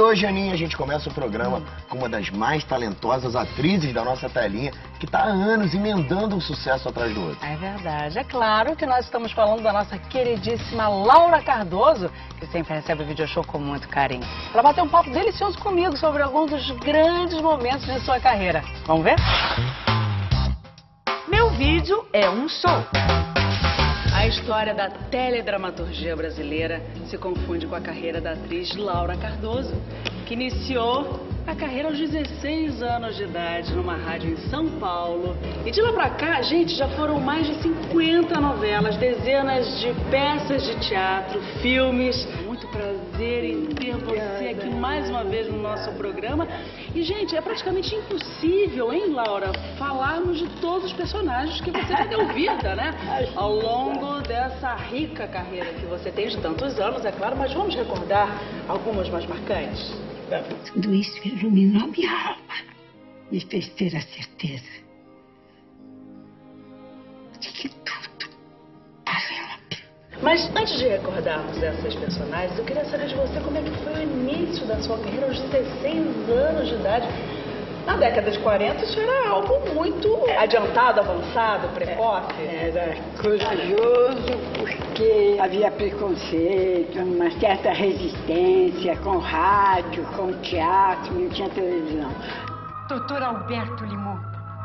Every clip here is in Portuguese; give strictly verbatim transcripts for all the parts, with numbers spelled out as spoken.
hoje, Aninha, a gente começa o programa hum. com uma das mais talentosas atrizes da nossa telinha, que está há anos emendando um sucesso atrás do outro. É verdade. É claro que nós estamos falando da nossa queridíssima Laura Cardoso, que sempre recebe o Video Show com muito carinho, para bater um papo delicioso comigo sobre alguns dos grandes momentos de sua carreira. Vamos ver? Meu vídeo é um show. A história da teledramaturgia brasileira se confunde com a carreira da atriz Laura Cardoso, que iniciou a carreira aos dezesseis anos de idade numa rádio em São Paulo. E de lá pra cá, gente, já foram mais de cinquenta novelas, dezenas de peças de teatro, filmes. Muito prazer em ter você aqui mais uma vez no nosso programa. E, gente, é praticamente impossível, hein, Laura, falarmos de todos os personagens que você já deu vida, né? Ao longo dessa rica carreira que você tem de tantos anos, é claro, mas vamos recordar algumas mais marcantes. Tudo isso iluminou minha alma, me fez ter a certeza de que tudo valeu a pena. Mas antes de recordarmos essas personagens, eu queria saber de você como é que foi o início da sua carreira aos dezesseis anos de idade. Na década de quarenta, isso era algo muito adiantado, avançado, precoce. Era corajoso porque havia preconceito, uma certa resistência com rádio, com teatro, não tinha televisão. Doutor Alberto Limonta.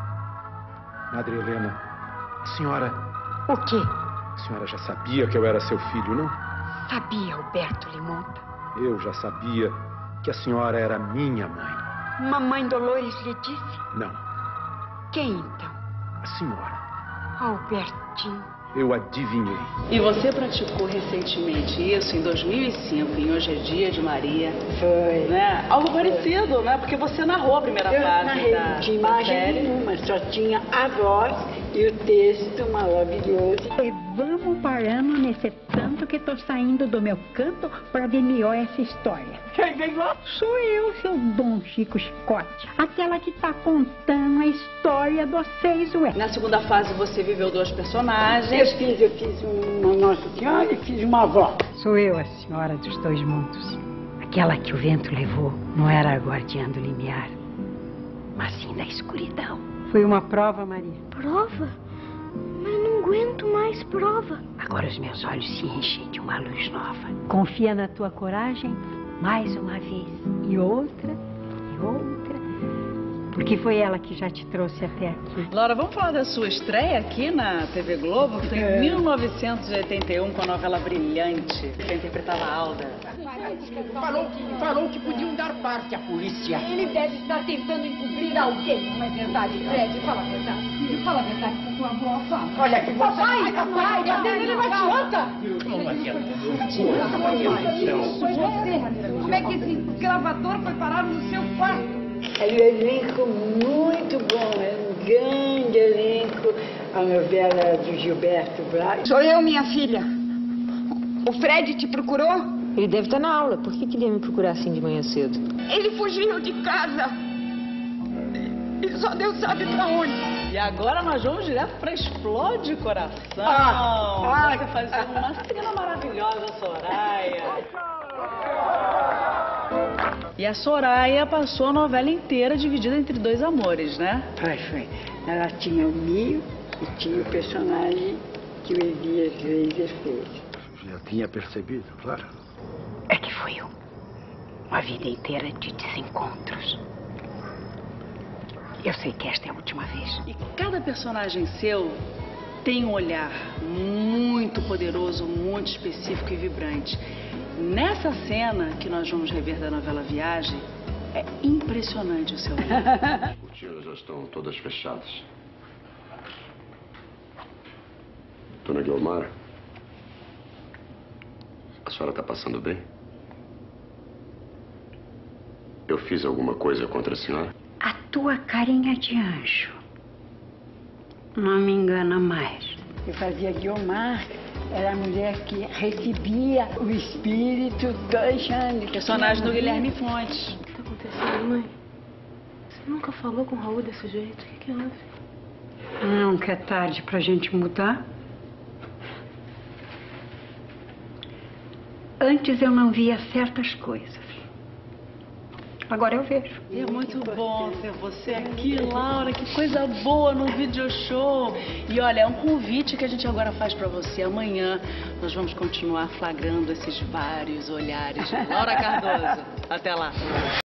Madre Helena, a senhora... O quê? A senhora já sabia que eu era seu filho, não? Sabia, Alberto Limonta. Eu já sabia que a senhora era minha mãe. Mamãe Dolores lhe disse? Não. Quem então? A senhora. Albertinho. Eu adivinhei. E você praticou recentemente isso em dois mil e cinco, em Hoje é Dia de Maria. Foi. Né? Algo Foi. parecido, né? Porque você narrou a primeira eu fase narrei, da, não tinha da imagem série. nenhuma, só tinha a voz e o texto maravilhoso. E vamos parando nesse tanto que tô saindo do meu canto para ver melhor essa história. Quem vem lá? Sou eu, seu Dom Chico Scott, aquela que tá contando a história dos seis ué. Na segunda fase você viveu dois personagens. Eu fiz, eu fiz uma Nossa Senhora e fiz uma avó. Sou eu a senhora dos dois mundos. Aquela que o vento levou não era a guardiã do limiar, mas sim da escuridão. Foi uma prova, Maria. Prova? Mas não aguento mais prova. Agora os meus olhos se enchem de uma luz nova. Confia na tua coragem mais uma vez. E outra, e outra. Porque foi ela que já te trouxe até aqui. Laura, vamos falar da sua estreia aqui na T V Globo, que foi em mil novecentos e oitenta e um, com a novela Brilhante. Você interpretava a Alda. Falou, falou que podiam dar parte à polícia. Ele deve estar tentando encobrir alguém. Não é verdade, Fred? Fala a verdade. Filho, fala a verdade com tua avó. Fala. Olha que você... Papai, papai, papai, ele vai te outra. Não adianta. Como é que esse gravador foi parar no seu quarto? Era um elenco muito bom, era um grande elenco. A novela do Gilberto Braga. Sou eu, minha filha. O Fred te procurou? Ele deve estar na aula. Por que queria me procurar assim de manhã cedo? Ele fugiu de casa. E só Deus sabe pra onde. E agora nós vamos direto pra Explode Coração. Ah, Você faz uma cena maravilhosa, Soraya. E a Soraya passou a novela inteira dividida entre dois amores, né? Foi, foi. Ela tinha o Mio e tinha o personagem que o Elias Reiser fez. Já tinha percebido, claro. É que foi um, uma vida inteira de desencontros. Eu sei que esta é a última vez. E cada personagem seu tem um olhar muito poderoso, muito específico e vibrante. Nessa cena que nós vamos rever da novela Viagem, é impressionante o seu olhar. As cortinas já estão todas fechadas. Dona Guilmar, a senhora está passando bem? Eu fiz alguma coisa contra a senhora? A tua carinha de anjo não me engana mais. Eu fazia Guilmar, era a mulher que recebia o espírito do Alexandre. Personagem do Guilherme Fontes. O que está acontecendo, mãe? Você nunca falou com o Raul desse jeito? O que que houve? Nunca é tarde pra gente mudar. Antes eu não via certas coisas. Agora eu vejo. E é muito bom ter você aqui, Laura. Que coisa boa no video show. E olha, é um convite que a gente agora faz pra você. Amanhã nós vamos continuar flagrando esses vários olhares de Laura Cardoso. Até lá.